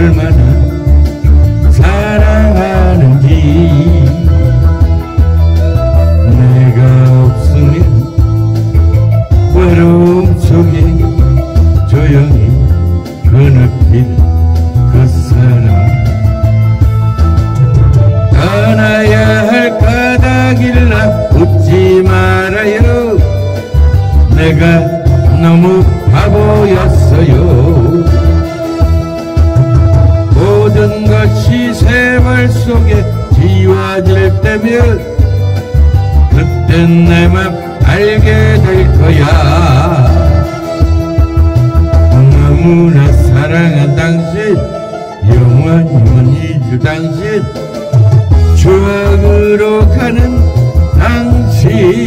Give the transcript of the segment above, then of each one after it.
얼마나 사랑하는지. 내가 없으면 외로움 속에 조용히 흐느낀 그 사람. 떠나야 할 까닭일라 웃지 말아요. 내가 너무 바보였어요. 모든 것이 세월 속에 지워질 때면 그땐 내 맘 알게 될 거야. 너무나 사랑한 당신, 영원히 못 잊을 당신, 추억으로 가는 당신.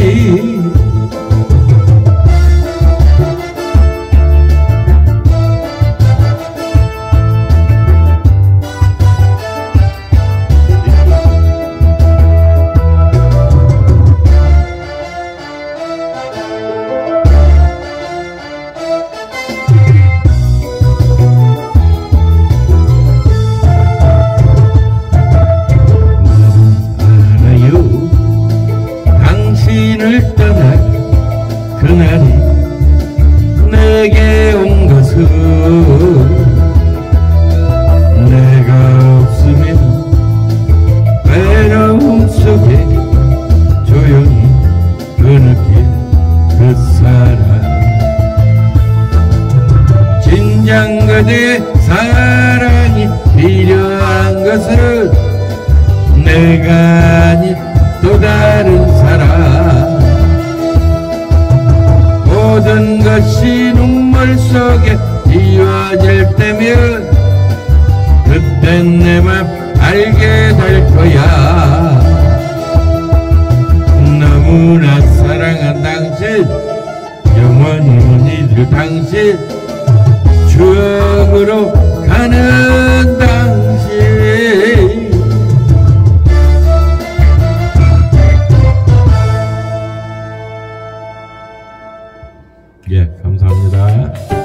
당신을 떠난 그날이 내게 온 것은 내가 없으면 외로움 속에 조용히 흐느낀 그 사람. 진정 그대의 사랑이 필요한 것은 내가 아닌 또 다른 사람. 모든 것이 눈물 속에 지워질 때면 그땐 내 맘 알게 될 거야. 너무나 사랑한 당신, 영원히 못 잊을 당신, 추억으로 가는 당신. 예, 감사합니다.